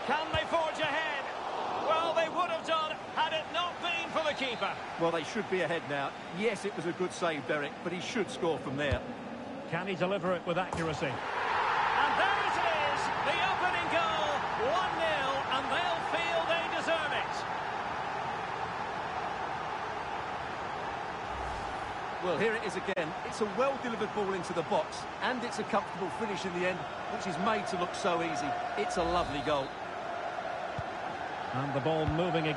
Can they forge ahead? Well, they would have done had it not been for the keeper. Well, they should be ahead now. Yes, it was a good save, Derek, but he should score from there. Can he deliver it with accuracy? And there it is, the opening goal, 1-0, and they'll feel they deserve it. Well, here it is again. It's a well-delivered ball into the box, and it's a comfortable finish in the end, which is made to look so easy. It's a lovely goal. And the ball moving again.